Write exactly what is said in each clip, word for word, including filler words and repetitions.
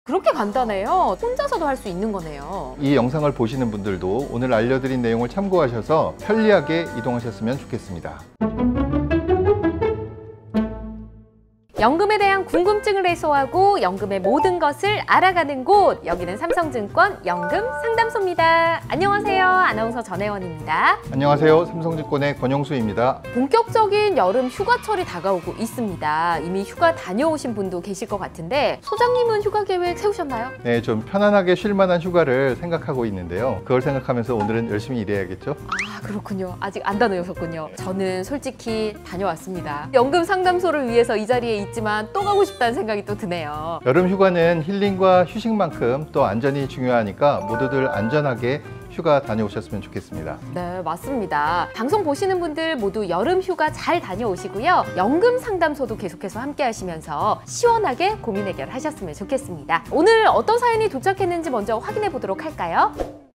그렇게 간단해요. 혼자서도 할 수 있는 거네요. 이 영상을 보시는 분들도 오늘 알려드린 내용을 참고하셔서 편리하게 이동하셨으면 좋겠습니다. 연금에 대한 궁금증을 해소하고 연금의 모든 것을 알아가는 곳, 여기는 삼성증권 연금상담소입니다. 안녕하세요. 아나운서 전혜원입니다. 안녕하세요. 삼성증권의 권영수입니다. 본격적인 여름 휴가철이 다가오고 있습니다. 이미 휴가 다녀오신 분도 계실 것 같은데 소장님은 휴가 계획 세우셨나요? 네, 좀 편안하게 쉴 만한 휴가를 생각하고 있는데요. 그걸 생각하면서 오늘은 열심히 일해야겠죠? 아, 그렇군요. 아직 안 다녀오셨군요. 저는 솔직히 다녀왔습니다. 연금 상담소를 위해서 이 자리에 있지만 또 가고 싶다는 생각이 또 드네요. 여름 휴가는 힐링과 휴식만큼 또 안전이 중요하니까 모두들 안전하게 휴가 다녀오셨으면 좋겠습니다. 네, 맞습니다. 방송 보시는 분들 모두 여름 휴가 잘 다녀오시고요. 연금 상담소도 계속해서 함께 하시면서 시원하게 고민 해결하셨으면 좋겠습니다. 오늘 어떤 사연이 도착했는지 먼저 확인해 보도록 할까요?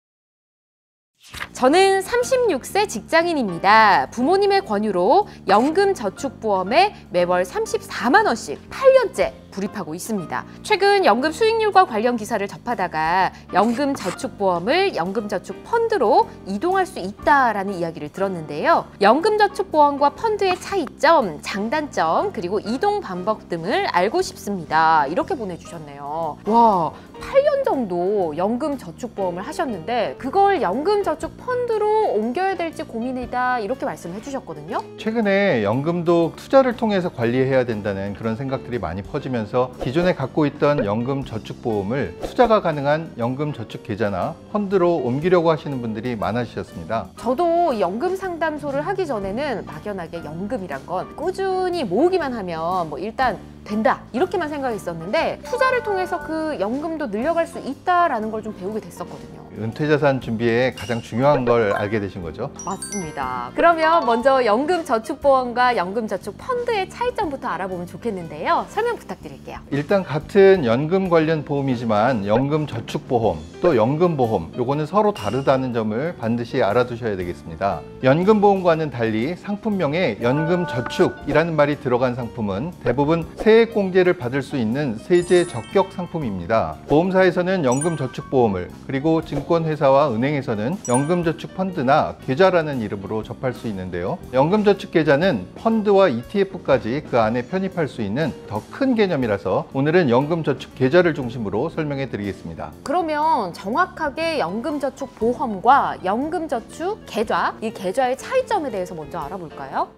저는 삼십육 세 직장인입니다. 부모님의 권유로 연금저축보험에 매월 삼십사만 원씩 팔 년째 불입하고 있습니다. 최근 연금 수익률과 관련 기사를 접하다가 연금저축보험을 연금저축펀드로 이동할 수 있다라는 이야기를 들었는데요. 연금저축보험과 펀드의 차이점, 장단점, 그리고 이동 방법 등을 알고 싶습니다. 이렇게 보내주셨네요. 와, 팔 년 정도 연금저축보험을 하셨는데 그걸 연금저축펀드로 옮겨야 될지 고민이다 이렇게 말씀해 주셨거든요. 최근에 연금도 투자를 통해서 관리해야 된다는 그런 생각들이 많이 퍼지면서 기존에 갖고 있던 연금저축보험을 투자가 가능한 연금저축계좌나 펀드로 옮기려고 하시는 분들이 많아지셨습니다. 저도 연금 상담소를 하기 전에는 막연하게 연금이란 건 꾸준히 모으기만 하면 뭐 일단 된다 이렇게만 생각했었는데 투자를 통해서 그 연금도 늘려갈 수 있다라는 걸 좀 배우게 됐었거든요. 은퇴자산 준비에 가장 중요한 걸 알게 되신 거죠? 맞습니다. 그러면 먼저 연금저축보험과 연금저축펀드의 차이점부터 알아보면 좋겠는데요. 설명 부탁드릴게요. 일단 같은 연금 관련 보험이지만 연금저축보험 또 연금보험 요거는 서로 다르다는 점을 반드시 알아두셔야 되겠습니다. 연금보험과는 달리 상품명에 연금저축이라는 말이 들어간 상품은 대부분 세액공제를 받을 수 있는 세제 적격 상품입니다. 보험사에서는 연금저축보험을 그리고 증권회사와 은행에서는 연금저축펀드나 계좌라는 이름으로 접할 수 있는데요. 연금저축계좌는 펀드와 이티에프까지 그 안에 편입할 수 있는 더 큰 개념이라서 오늘은 연금저축계좌를 중심으로 설명해 드리겠습니다. 그러면 정확하게 연금저축보험과 연금저축계좌, 이 계좌의 차이점에 대해서 먼저 알아볼까요?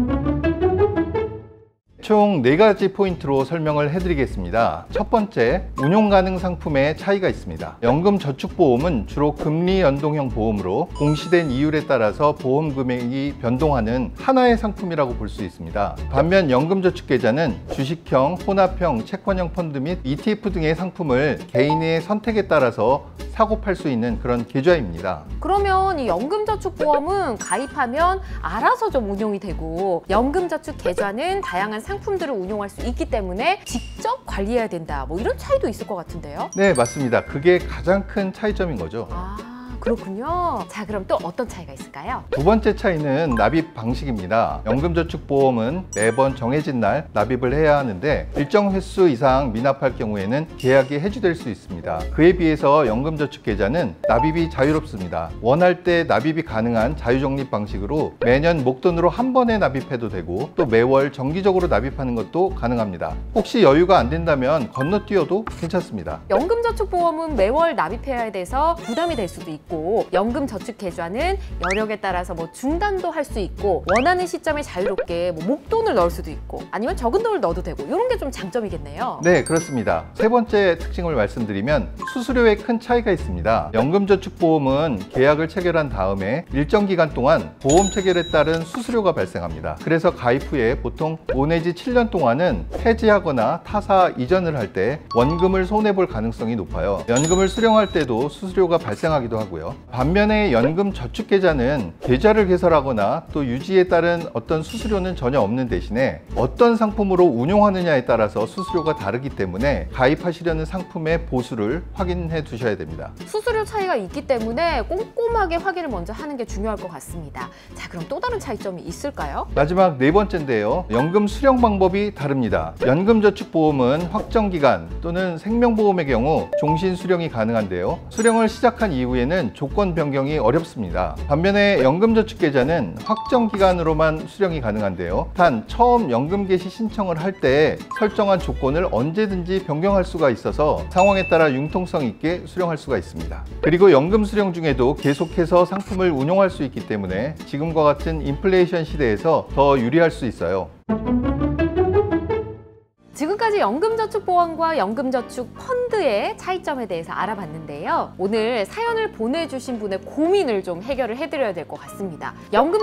총 네 가지 포인트로 설명을 해드리겠습니다. 첫 번째, 운용 가능 상품의 차이가 있습니다. 연금저축보험은 주로 금리 연동형 보험으로 공시된 이율에 따라서 보험 금액이 변동하는 하나의 상품이라고 볼 수 있습니다. 반면 연금저축계좌는 주식형, 혼합형, 채권형 펀드 및 이티에프 등의 상품을 개인의 선택에 따라서 사고 팔 수 있는 그런 계좌입니다. 그러면 이 연금저축보험은 가입하면 알아서 좀 운용이 되고 연금저축계좌는 다양한 상품들을 운용할 수 있기 때문에 직접 관리해야 된다. 뭐 이런 차이도 있을 것 같은데요? 네, 맞습니다. 그게 가장 큰 차이점인 거죠. 아, 그렇군요. 자, 그럼 또 어떤 차이가 있을까요? 두 번째 차이는 납입 방식입니다. 연금저축보험은 매번 정해진 날 납입을 해야 하는데 일정 횟수 이상 미납할 경우에는 계약이 해지될 수 있습니다. 그에 비해서 연금저축계좌는 납입이 자유롭습니다. 원할 때 납입이 가능한 자유적립 방식으로 매년 목돈으로 한 번에 납입해도 되고 또 매월 정기적으로 납입하는 것도 가능합니다. 혹시 여유가 안 된다면 건너뛰어도 괜찮습니다. 연금저축보험은 매월 납입해야 돼서 부담이 될 수도 있고 연금저축계좌는 여력에 따라서 뭐 중단도 할 수 있고 원하는 시점에 자유롭게 뭐 목돈을 넣을 수도 있고 아니면 적은 돈을 넣어도 되고 이런 게 좀 장점이겠네요. 네, 그렇습니다. 세 번째 특징을 말씀드리면 수수료에 큰 차이가 있습니다. 연금저축보험은 계약을 체결한 다음에 일정 기간 동안 보험 체결에 따른 수수료가 발생합니다. 그래서 가입 후에 보통 오 내지 칠 년 동안은 해지하거나 타사 이전을 할 때 원금을 손해볼 가능성이 높아요. 연금을 수령할 때도 수수료가 발생하기도 하고요. 하고요. 반면에 연금 저축계좌는 계좌를 개설하거나 또 유지에 따른 어떤 수수료는 전혀 없는 대신에 어떤 상품으로 운용하느냐에 따라서 수수료가 다르기 때문에 가입하시려는 상품의 보수를 확인해 두셔야 됩니다. 수수료 차이가 있기 때문에 꼼꼼하게 확인을 먼저 하는 게 중요할 것 같습니다. 자, 그럼 또 다른 차이점이 있을까요? 마지막 네 번째인데요. 연금 수령 방법이 다릅니다. 연금저축보험은 확정기간 또는 생명보험의 경우 종신 수령이 가능한데요. 수령을 시작한 이후에는 조건 변경이 어렵습니다. 반면에 연금저축계좌는 확정기간으로만 수령이 가능한데요. 단 처음 연금 개시 신청을 할 때 설정한 조건을 언제든지 변경할 수가 있어서 상황에 따라 융통성 있게 수령할 수가 있습니다. 그리고 연금 수령 중에도 계속해서 상품을 운용할 수 있기 때문에 지금과 같은 인플레이션 시대에서 더 유리할 수 있어요. 지금까지 연금저축보험과 연금저축 펀드의 차이점에 대해서 알아봤는데요. 오늘 사연을 보내주신 분의 고민을 좀 해결을 해드려야 될 것 같습니다.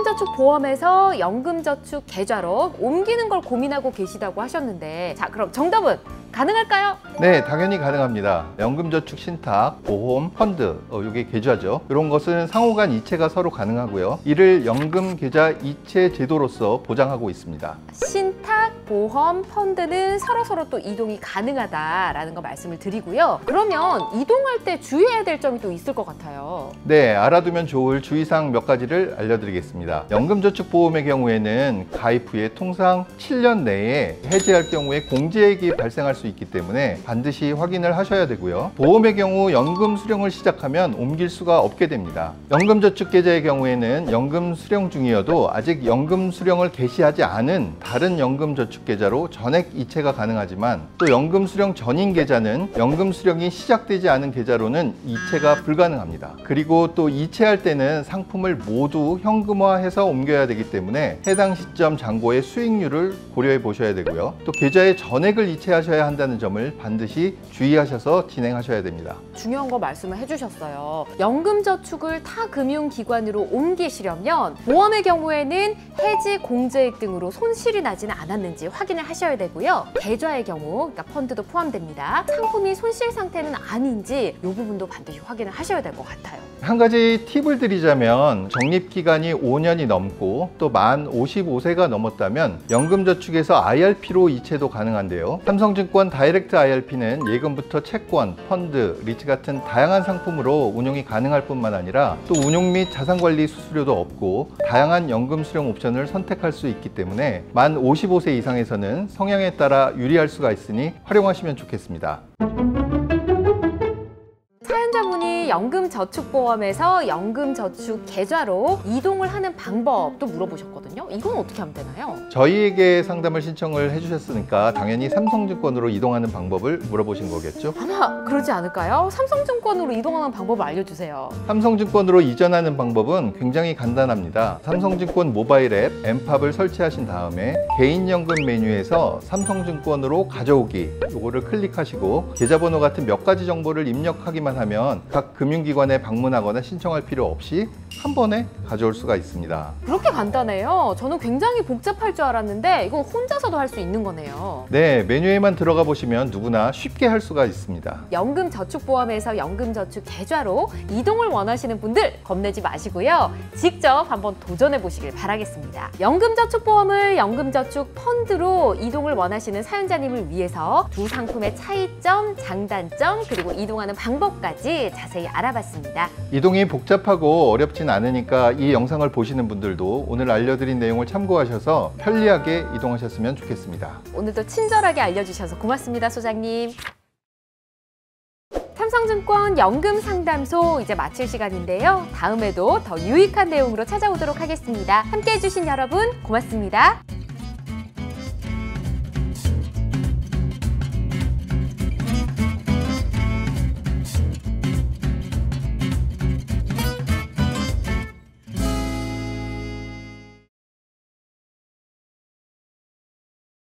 연금저축보험에서 연금저축 계좌로 옮기는 걸 고민하고 계시다고 하셨는데, 자, 그럼 정답은 가능할까요? 네, 당연히 가능합니다. 연금저축 신탁, 보험, 펀드, 어, 이게 계좌죠. 이런 것은 상호간 이체가 서로 가능하고요. 이를 연금계좌 이체 제도로서 보장하고 있습니다. 신탁, 보험, 펀드는 서로서로 또 이동이 가능하다라는 거 말씀을 드리고요. 그러면 이동할 때 주의해야 될 점이 또 있을 것 같아요. 네, 알아두면 좋을 주의사항 몇 가지를 알려드리겠습니다. 연금저축보험의 경우에는 가입 후에 통상 칠 년 내에 해지할 경우에 공제액이 발생할 수 있기 때문에 반드시 확인을 하셔야 되고요. 보험의 경우 연금 수령을 시작하면 옮길 수가 없게 됩니다. 연금저축계좌의 경우에는 연금 수령 중이어도 아직 연금 수령을 개시하지 않은 다른 연금저축계좌로 전액 이체가 가능하지만, 또 연금 수령 전인 계좌는 연금 수령이 시작되지 않은 계좌로는 이체가 불가능합니다. 그리고 또 이체할 때는 상품을 모두 현금화해서 옮겨야 되기 때문에 해당 시점 잔고의 수익률을 고려해 보셔야 되고요. 또 계좌의 전액을 이체하셔야 한다는 점을 반드시 주의하셔서 진행하셔야 됩니다. 중요한 거 말씀을 해주셨어요. 연금저축을 타 금융기관으로 옮기시려면 보험의 경우에는 해지, 공제액 등으로 손실이 나지는 않았는지 확인을 하셔야 되고요. 계좌의 경우, 그러니까 펀드도 포함됩니다. 상품이 손실 상태는 아닌지 이 부분도 반드시 확인을 하셔야 될 것 같아요. 한 가지 팁을 드리자면, 적립기간이 오 년이 넘고 또 만 오십오 세가 넘었다면 연금저축에서 아이알피로 이체도 가능한데요. 삼성증권 다이렉트 아이알피는 예금부터 채권, 펀드, 리츠 같은 다양한 상품으로 운용이 가능할 뿐만 아니라 또 운용 및 자산관리 수수료도 없고 다양한 연금 수령 옵션을 선택할 수 있기 때문에 만 오십오 세 이상에서는 성향에 따라 유리할 수가 있으니 활용하시면 좋겠습니다. 사연자분이 연금저축보험에서 연금저축 계좌로 이동을 하는 방법도 물어보셨거든요. 이건 어떻게 하면 되나요? 저희에게 상담을 신청을 해주셨으니까 당연히 삼성증권으로 이동하는 방법을 물어보신 거겠죠? 아마 그러지 않을까요? 삼성증권으로 이동하는 방법을 알려주세요. 삼성증권으로 이전하는 방법은 굉장히 간단합니다. 삼성증권 모바일 앱 엠팝을 설치하신 다음에 개인연금 메뉴에서 삼성증권으로 가져오기, 요거를 클릭하시고 계좌번호 같은 몇 가지 정보를 입력하기만 하면 각 금융기관에 방문하거나 신청할 필요 없이 한 번에 가져올 수가 있습니다. 그렇게 간단해요? 저는 굉장히 복잡할 줄 알았는데 이건 혼자서도 할 수 있는 거네요. 네, 메뉴에만 들어가 보시면 누구나 쉽게 할 수가 있습니다. 연금저축보험에서 연금저축 계좌로 이동을 원하시는 분들 겁내지 마시고요. 직접 한번 도전해 보시길 바라겠습니다. 연금저축보험을 연금저축 펀드로 이동을 원하시는 사연자님을 위해서 두 상품의 차이점, 장단점, 그리고 이동하는 방법까지 자세히 알아봤습니다. 이동이 복잡하고 어렵진 않으니까 이 영상을 보시는 분들도 오늘 알려드린 내용을 참고하셔서 편리하게 이동하셨으면 좋겠습니다. 오늘도 친절하게 알려주셔서 고맙습니다, 소장님. 삼성증권 연금상담소 이제 마칠 시간인데요. 다음에도 더 유익한 내용으로 찾아오도록 하겠습니다. 함께해 주신 여러분 고맙습니다.